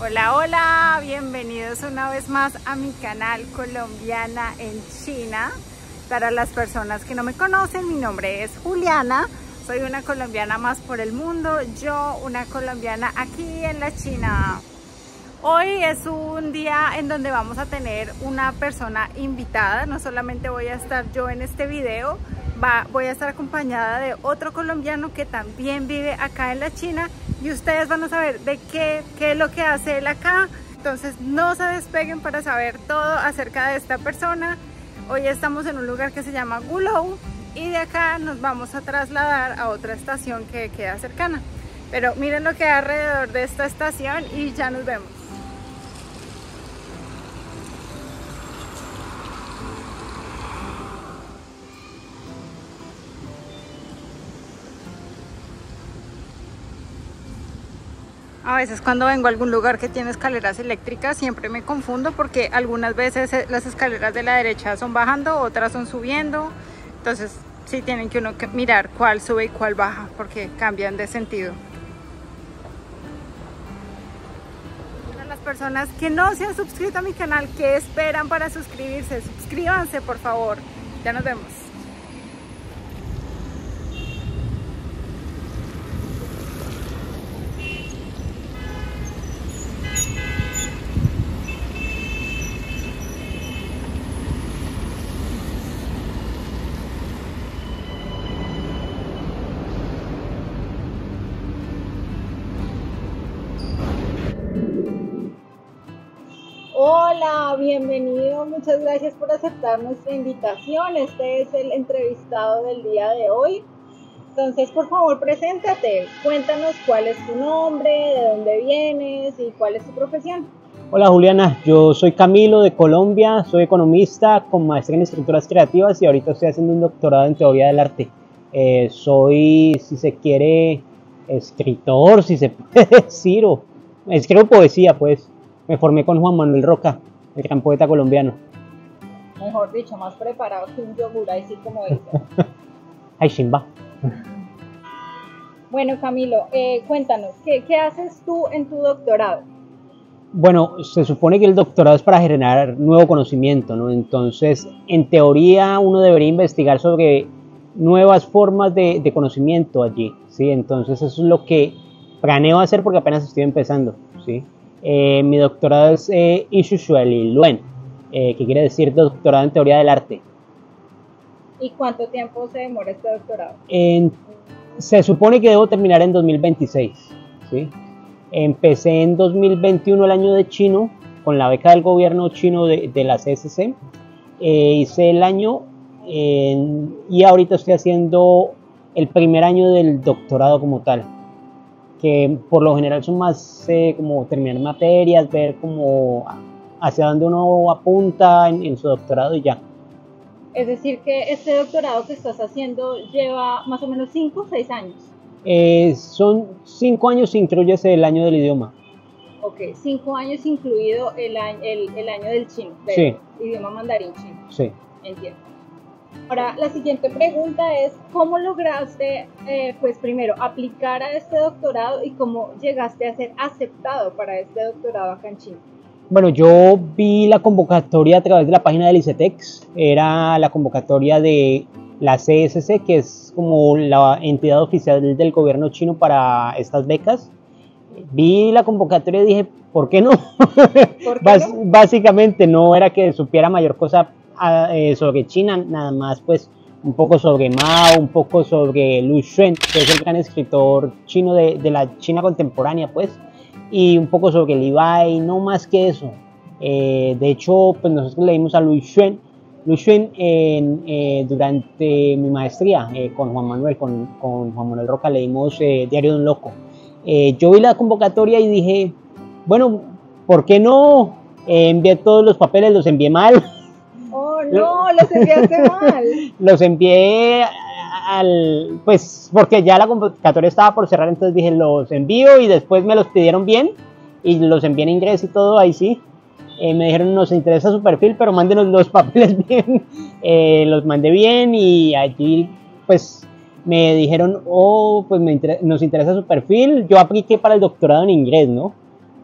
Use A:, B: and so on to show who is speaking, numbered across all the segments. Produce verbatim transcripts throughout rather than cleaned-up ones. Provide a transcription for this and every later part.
A: Hola, hola, bienvenidos una vez más a mi canal Colombiana en China. Para las personas que no me conocen, mi nombre es Juliana, soy una colombiana más por el mundo, yo una colombiana aquí en la China. Hoy es un día en donde vamos a tener una persona invitada, no solamente voy a estar yo en este video, va, voy a estar acompañada de otro colombiano que también vive acá en la China y ustedes van a saber de qué, qué es lo que hace él acá. Entonces no se despeguen para saber todo acerca de esta persona. Hoy estamos en un lugar que se llama Gulou y de acá nos vamos a trasladar a otra estación que queda cercana. Pero miren lo que hay alrededor de esta estación y ya nos vemos. A veces cuando vengo a algún lugar que tiene escaleras eléctricas siempre me confundo porque algunas veces las escaleras de la derecha son bajando, otras son subiendo. Entonces sí tienen que uno mirar cuál sube y cuál baja porque cambian de sentido. Para las personas que no se han suscrito a mi canal, ¿qué esperan para suscribirse? Suscríbanse, por favor. Ya nos vemos. Hola, bienvenido, muchas gracias por aceptar nuestra invitación. Este es el entrevistado del día de hoy. Entonces, por favor, preséntate, cuéntanos cuál es tu nombre, de dónde vienes y cuál es tu profesión.
B: Hola Juliana, yo soy Camilo de Colombia, soy economista con maestría en estructuras creativas y ahorita estoy haciendo un doctorado en teoría del arte. Eh, soy, si se quiere, escritor, si se puede decir, o escribo poesía, pues. Me formé con Juan Manuel Roca, el gran poeta colombiano.
A: Mejor dicho, más preparado que un yogur, así como dice.
B: Ay, chimba.
A: Bueno, Camilo, eh, cuéntanos, ¿qué, ¿qué haces tú en tu doctorado?
B: Bueno, se supone que el doctorado es para generar nuevo conocimiento, ¿no? Entonces, en teoría, uno debería investigar sobre nuevas formas de, de conocimiento allí, ¿sí? Entonces, eso es lo que planeo hacer porque apenas estoy empezando, ¿sí? Eh, mi doctorado es eh, Ishusueli Luen, eh, que quiere decir doctorado en teoría del arte.
A: ¿Y cuánto tiempo se demora este doctorado?
B: En, se supone que debo terminar en dos mil veintiséis, ¿sí? Empecé en dos mil veintiuno, el año de chino, con la beca del gobierno chino de, de la C S C. Eh, hice el año en, y ahorita estoy haciendo el primer año del doctorado como tal, que por lo general son más eh, como terminar materias, ver como hacia dónde uno apunta en, en su doctorado y ya.
A: Es decir que este doctorado que estás haciendo lleva más o menos cinco o seis años.
B: Eh, son cinco años si incluyes el año del idioma.
A: Ok, cinco años incluido el año, el, el año del chino, del
B: sí.
A: idioma mandarín chino.
B: Sí.
A: Entiendo. Ahora, la siguiente pregunta es, ¿cómo lograste, eh, pues primero, aplicar a este doctorado y cómo llegaste a ser aceptado para este doctorado acá en China?
B: Bueno, yo vi la convocatoria a través de la página del ICETEX, era la convocatoria de la C S C, que es como la entidad oficial del gobierno chino para estas becas. Vi la convocatoria y dije, ¿por qué no?
A: ¿Por qué
B: Bás,
A: no?
B: Básicamente no era que supiera mayor cosa eh, sobre China, nada más pues un poco sobre Mao, un poco sobre Lu Xun, que es el gran escritor chino de, de la China contemporánea, pues, y un poco sobre Li Bai, no más que eso. Eh, de hecho, pues nosotros leímos a Lu Xun, Lu Xun en, eh, durante mi maestría eh, con Juan Manuel, con, con Juan Manuel Roca, leímos eh, Diario de un Loco. Eh, yo vi la convocatoria y dije, bueno, ¿por qué no? Eh, envié todos los papeles, los envié mal.
A: Oh, no, los enviaste mal.
B: Los envié al, pues, porque ya la convocatoria estaba por cerrar, entonces dije, los envío y después me los pidieron bien y los envié en inglés y todo, ahí sí. Eh, me dijeron, nos interesa su perfil, pero mándenos los papeles bien. Eh, los mandé bien y allí, pues, me dijeron, oh, pues me inter nos interesa su perfil. Yo apliqué para el doctorado en inglés, ¿no?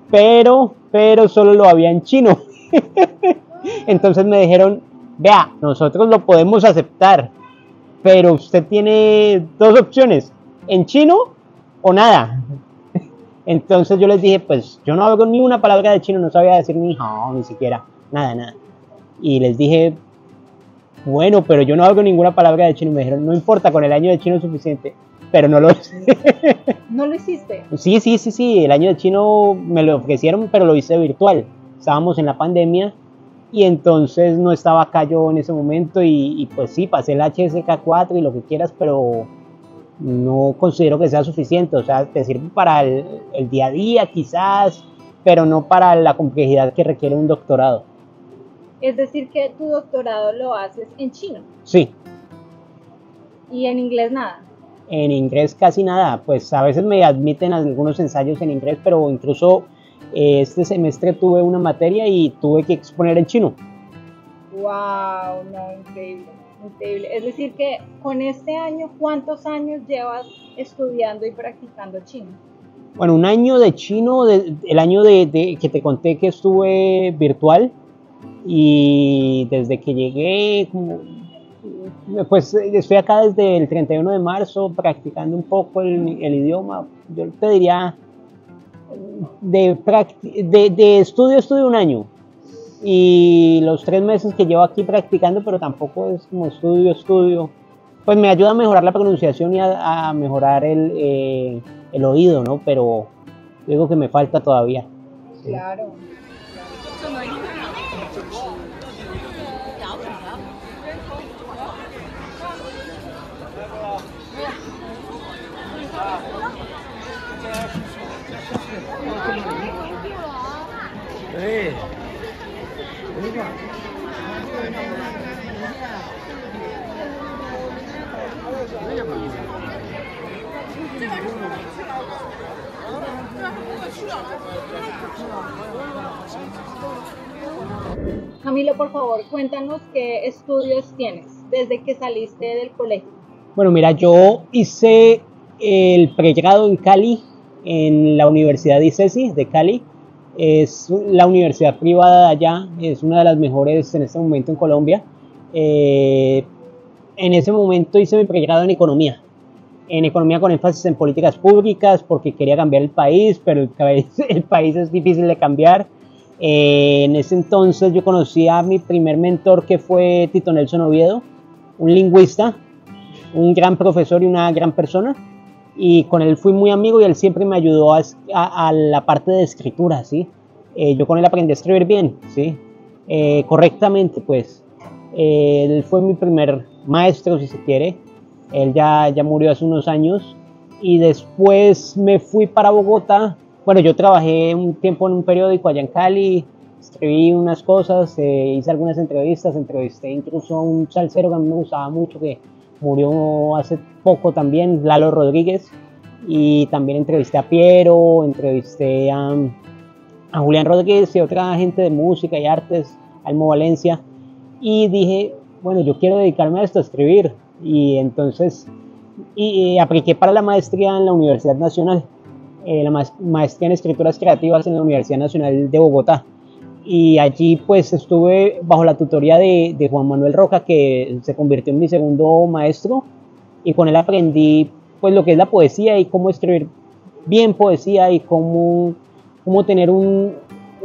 B: pero, pero solo lo había en chino. Entonces me dijeron, vea, nosotros lo podemos aceptar, pero usted tiene dos opciones, en chino o nada. Entonces yo les dije, pues yo no hablo ni una palabra de chino, no sabía decir ni hao, ni siquiera, nada, nada. Y les dije, bueno, pero yo no hablo ninguna palabra de chino. Me dijeron, no importa, con el año de chino es suficiente, pero no lo hice.
A: ¿No lo hiciste?
B: Sí, sí, sí, sí, el año de chino me lo ofrecieron, pero lo hice virtual. Estábamos en la pandemia y entonces no estaba acá yo en ese momento y, y pues sí, pasé el H S K cuatro y lo que quieras, pero no considero que sea suficiente. O sea, te sirve para el, el día a día quizás, pero no para la complejidad que requiere un doctorado.
A: Es decir, que tu doctorado lo haces en chino.
B: Sí.
A: ¿Y en inglés nada?
B: En inglés casi nada, pues a veces me admiten algunos ensayos en inglés, pero incluso eh, este semestre tuve una materia y tuve que exponer en chino.
A: ¡Wow! No, increíble, increíble. Es decir que con este año, ¿cuántos años llevas estudiando y practicando chino?
B: Bueno, un año de chino, de, el año de, de, que te conté que estuve virtual, y desde que llegué, pues estoy acá desde el treinta y uno de marzo practicando un poco el, el idioma. Yo te diría de, de, de estudio estudio un año y los tres meses que llevo aquí practicando, pero tampoco es como estudio estudio, pues me ayuda a mejorar la pronunciación y a, a mejorar el, eh, el oído, ¿no? Pero digo que me falta todavía.
A: Sí. Claro. Camilo, por favor, cuéntanos qué estudios tienes desde que saliste del colegio.
B: Bueno, mira, yo hice el pregrado en Cali, en la Universidad I C E S I de Cali. Es la universidad privada de allá, es una de las mejores en este momento en Colombia. Eh, en ese momento hice mi pregrado en economía, en economía con énfasis en políticas públicas, porque quería cambiar el país, pero el país, el país es difícil de cambiar. Eh, en ese entonces yo conocí a mi primer mentor, que fue Tito Nelson Oviedo, un lingüista, un gran profesor y una gran persona, y con él fui muy amigo y él siempre me ayudó a, a, a la parte de escritura, ¿sí? Eh, yo con él aprendí a escribir bien, ¿sí? Eh, correctamente, pues. Eh, él fue mi primer maestro, si se quiere. Él ya, ya murió hace unos años y después me fui para Bogotá. Bueno, yo trabajé un tiempo en un periódico allá en Cali, escribí unas cosas, eh, hice algunas entrevistas, entrevisté incluso a un salsero que a mí me gustaba mucho, que murió hace poco también, Lalo Rodríguez, y también entrevisté a Piero, entrevisté a, a Julián Rodríguez y otra gente de música y artes, Almo Valencia, y dije, bueno, yo quiero dedicarme a esto, a escribir, y entonces y, y apliqué para la maestría en la Universidad Nacional, eh, la ma maestría en escrituras creativas en la Universidad Nacional de Bogotá. Y allí pues estuve bajo la tutoría de, de Juan Manuel Roca, que se convirtió en mi segundo maestro, y con él aprendí pues lo que es la poesía y cómo escribir bien poesía y cómo, cómo tener un,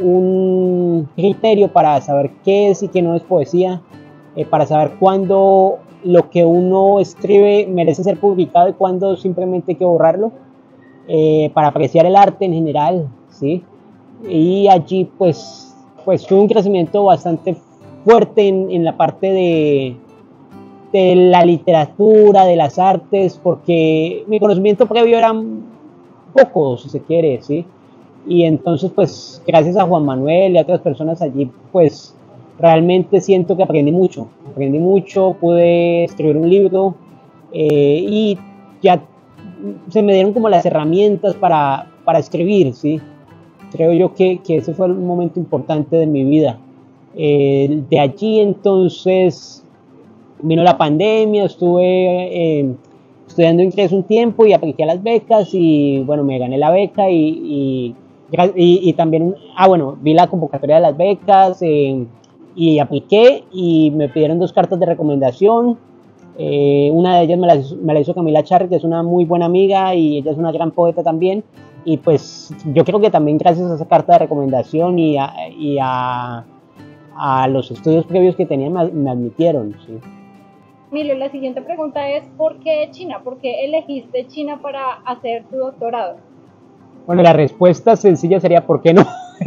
B: un criterio para saber qué es y qué no es poesía, eh, para saber cuándo lo que uno escribe merece ser publicado y cuándo simplemente hay que borrarlo, eh, para apreciar el arte en general, ¿sí? Y allí pues pues tuve un crecimiento bastante fuerte en, en la parte de, de la literatura, de las artes, porque mi conocimiento previo era poco, si se quiere, ¿sí? Y entonces, pues, gracias a Juan Manuel y a otras personas allí, pues, realmente siento que aprendí mucho, aprendí mucho, pude escribir un libro, eh, y ya se me dieron como las herramientas para, para escribir, ¿sí? Creo yo que, que ese fue un momento importante de mi vida. Eh, de allí entonces vino la pandemia, estuve eh, estudiando inglés un tiempo y apliqué a las becas y bueno, me gané la beca y, y, Y, y también, ah bueno, vi la convocatoria de las becas eh, y apliqué y me pidieron dos cartas de recomendación. Eh, una de ellas me la, me la hizo Camila Charri, que es una muy buena amiga y ella es una gran poeta también. Y pues yo creo que también gracias a esa carta de recomendación y a, y a, a los estudios previos que tenía me, me admitieron, sí.
C: Emilio, la siguiente pregunta es ¿por qué China? ¿Por qué elegiste China para hacer tu doctorado?
B: Bueno, la respuesta sencilla sería ¿por qué no?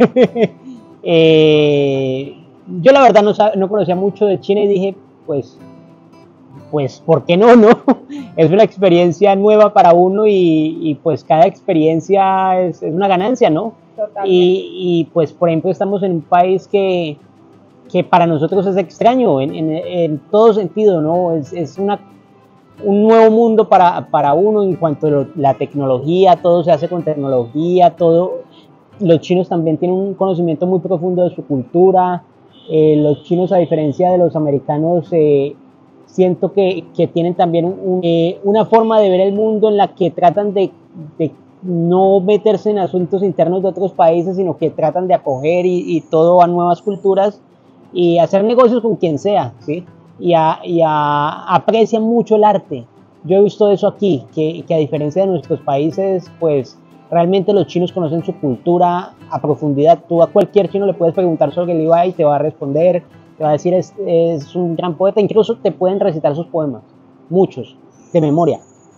B: eh, yo la verdad no, no conocía mucho de China y dije, pues, pues ¿por qué no? no? Es una experiencia nueva para uno y, y pues cada experiencia es, es una ganancia, ¿no? Y, y pues por ejemplo estamos en un país que, que para nosotros es extraño en, en, en todo sentido, ¿no? Es, es una un nuevo mundo para, para uno en cuanto a lo, la tecnología, todo se hace con tecnología, todo, los chinos también tienen un conocimiento muy profundo de su cultura, eh, los chinos a diferencia de los americanos eh, siento que, que tienen también un, eh, una forma de ver el mundo en la que tratan de, de no meterse en asuntos internos de otros países, sino que tratan de acoger y, y todo a nuevas culturas y hacer negocios con quien sea, ¿sí? Y, a, y a, aprecian mucho el arte. Yo he visto eso aquí, que, que a diferencia de nuestros países, pues realmente los chinos conocen su cultura a profundidad. Tú a cualquier chino le puedes preguntar sobre Li Bai y te va a responder, te va a decir es, es un gran poeta, incluso te pueden recitar sus poemas, muchos, de memoria.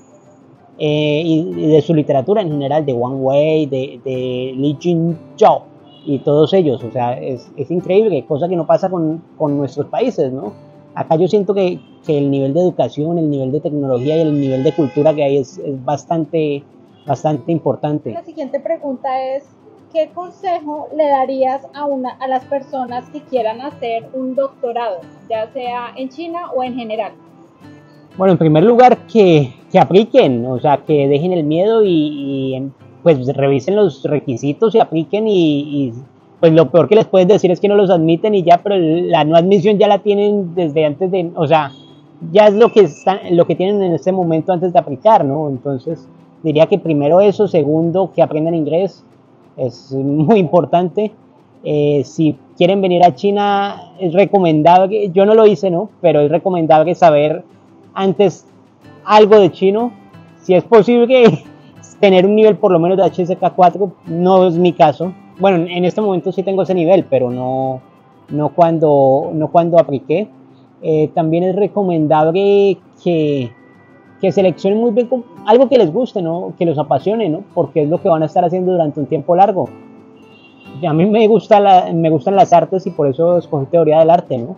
B: Eh, y, y de su literatura en general, de Wang Wei, de, de Li Jinzhou y todos ellos. O sea, es, es increíble, cosa que no pasa con, con nuestros países, ¿no? Acá yo siento que, que el nivel de educación, el nivel de tecnología y el nivel de cultura que hay es, es bastante, bastante importante.
C: La siguiente pregunta es, ¿qué consejo le darías a, una, a las personas que quieran hacer un doctorado, ya sea en China o en general?
B: Bueno, en primer lugar, que, que apliquen, o sea, que dejen el miedo y, y pues revisen los requisitos y apliquen y... y pues lo peor que les puedes decir es que no los admiten y ya, pero la no admisión ya la tienen desde antes de, o sea, ya es lo que están, lo que tienen en este momento antes de aplicar, ¿no? Entonces, diría que primero eso, segundo, que aprendan inglés, es muy importante. Eh, si quieren venir a China, es recomendable, yo no lo hice, ¿no? Pero es recomendable saber antes algo de chino, si es posible tener un nivel por lo menos de H S K cuatro, no es mi caso. Bueno, en este momento sí tengo ese nivel, pero no, no, cuando, no cuando apliqué. Eh, también es recomendable que, que seleccionen muy bien algo que les guste, ¿no? Que los apasione, ¿no? Porque es lo que van a estar haciendo durante un tiempo largo. A mí me, gusta la, me gustan las artes y por eso escogí teoría del arte, ¿no?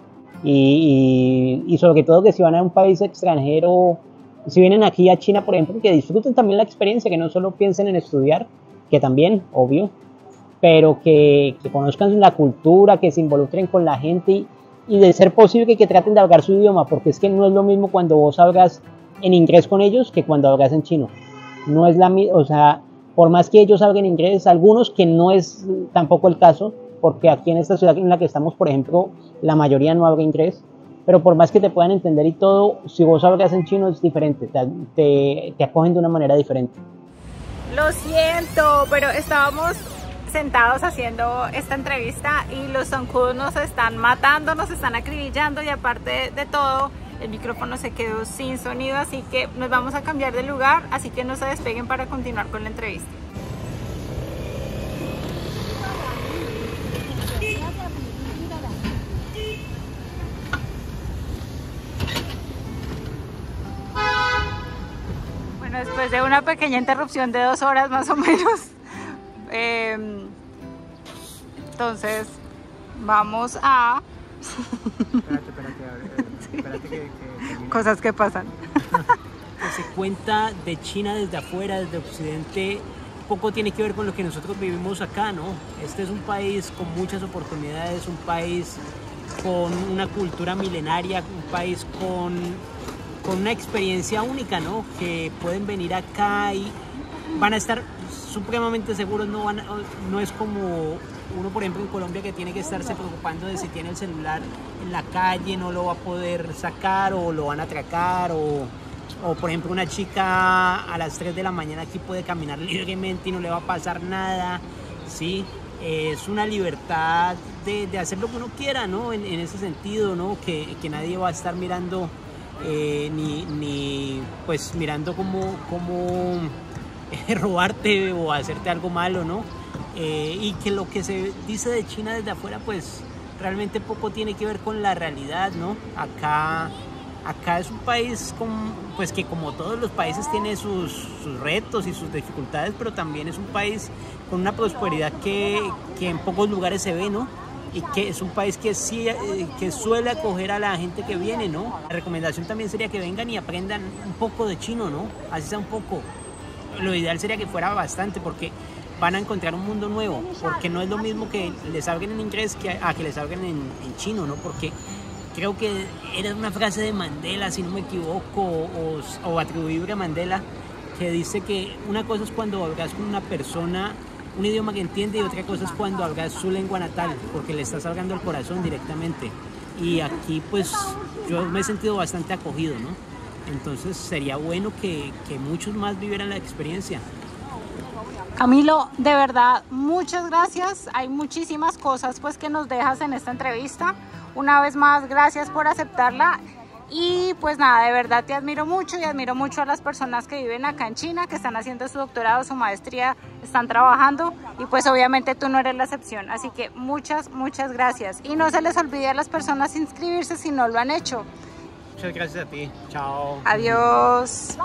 B: Y, y, y sobre todo que si van a un país extranjero, si vienen aquí a China, por ejemplo, que disfruten también la experiencia, que no solo piensen en estudiar, que también, obvio, pero que, que conozcan la cultura, que se involucren con la gente y, y de ser posible que, que traten de hablar su idioma, porque es que no es lo mismo cuando vos hablas en inglés con ellos que cuando hablas en chino. No es la misma, o sea, por más que ellos hablen inglés, algunos que no es tampoco el caso, porque aquí en esta ciudad en la que estamos, por ejemplo, la mayoría no habla inglés, pero por más que te puedan entender y todo, si vos hablas en chino es diferente, te, te, te acogen de una manera diferente.
A: Lo siento, pero estábamos sentados haciendo esta entrevista y los zancudos nos están matando, nos están acribillando y aparte de todo el micrófono se quedó sin sonido, así que nos vamos a cambiar de lugar, así que no se despeguen para continuar con la entrevista. Bueno, después de una pequeña interrupción de dos horas más o menos, eh, entonces vamos a...
D: Espérate, espérate, a ver, espérate que, que
A: cosas que pasan.
D: Que se cuenta de China desde afuera, desde Occidente, poco tiene que ver con lo que nosotros vivimos acá, ¿no? Este es un país con muchas oportunidades, un país con una cultura milenaria, un país con, con una experiencia única, ¿no? Que pueden venir acá y van a estar supremamente seguros, no, van a, no es como uno, por ejemplo, en Colombia que tiene que estarse preocupando de si tiene el celular en la calle, no lo va a poder sacar o lo van a atracar o... O por ejemplo una chica a las tres de la mañana aquí puede caminar libremente y no le va a pasar nada. ¿sí? Es una libertad de, de hacer lo que uno quiera, ¿no? En, en ese sentido, ¿no? Que, que nadie va a estar mirando, eh, ni, ni pues mirando cómo, cómo robarte o hacerte algo malo, ¿no? Eh, y que lo que se dice de China desde afuera, pues realmente poco tiene que ver con la realidad, ¿no? Acá, acá es un país con, pues que como todos los países tiene sus, sus retos y sus dificultades, pero también es un país con una prosperidad que, que en pocos lugares se ve, ¿no? Y que es un país que sí, eh, que suele acoger a la gente que viene, ¿no? La recomendación también sería que vengan y aprendan un poco de chino, ¿no? Así sea un poco. Lo ideal sería que fuera bastante, porque van a encontrar un mundo nuevo, porque no es lo mismo que les hablen en inglés que a, a que les hablen en, en chino, ¿no? Porque creo que era una frase de Mandela, si no me equivoco, o, o atribuible a Mandela, que dice que una cosa es cuando hablas con una persona un idioma que entiende y otra cosa es cuando hablas su lengua natal, porque le estás hablando al corazón directamente. Y aquí pues yo me he sentido bastante acogido, ¿no? Entonces sería bueno que, que muchos más vivieran la experiencia.
A: Camilo, de verdad, muchas gracias. Hay muchísimas cosas pues que nos dejas en esta entrevista. Una vez más, gracias por aceptarla. Y pues nada, de verdad te admiro mucho y admiro mucho a las personas que viven acá en China, que están haciendo su doctorado, su maestría, están trabajando y pues obviamente tú no eres la excepción. Así que muchas, muchas gracias. Y no se les olvide a las personas inscribirse si no lo han hecho.
D: Muchas gracias a ti. Chao.
A: Adiós.